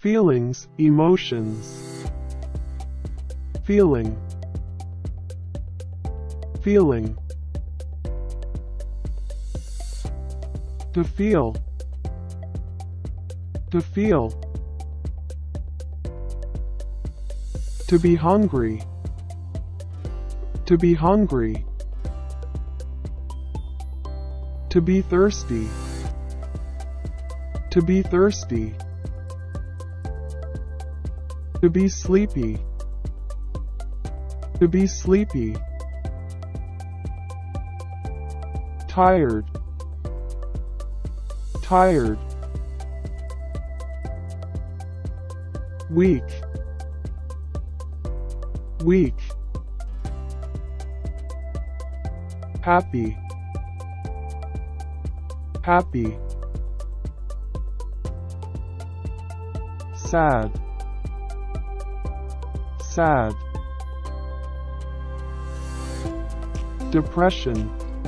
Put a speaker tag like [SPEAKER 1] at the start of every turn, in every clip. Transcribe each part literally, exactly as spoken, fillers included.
[SPEAKER 1] Feelings, emotions. Feeling. Feeling. To feel. To feel. To be hungry. To be hungry. To be thirsty. To be thirsty. To be sleepy. To be sleepy. Tired. Tired. Weak. Weak. Happy. Happy. Sad. Sad. Depression.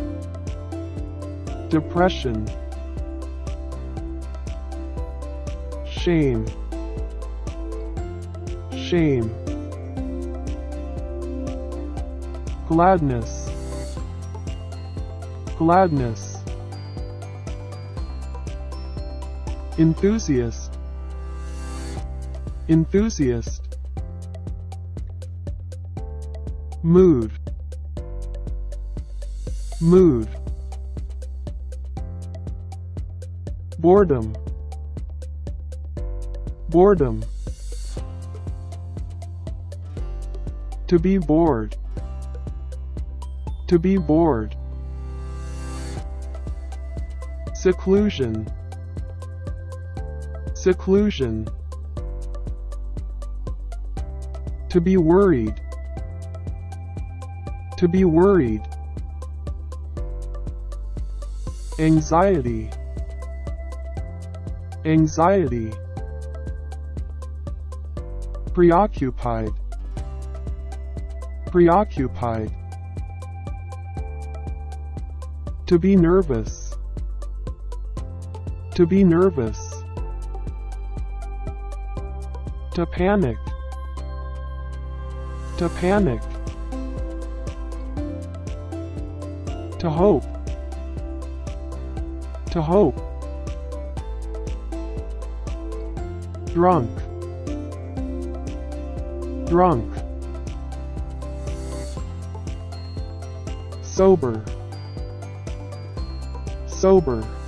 [SPEAKER 1] Depression. Shame. Shame. Gladness. Gladness. Enthusiast. Enthusiast. Mood. Mood. Boredom. Boredom. To be bored. To be bored. Seclusion. Seclusion. To be worried. To be worried. Anxiety. Anxiety. Preoccupied. Preoccupied. To be nervous. To be nervous. To panic. To panic. To hope. To hope. Drunk. Drunk. Sober. Sober.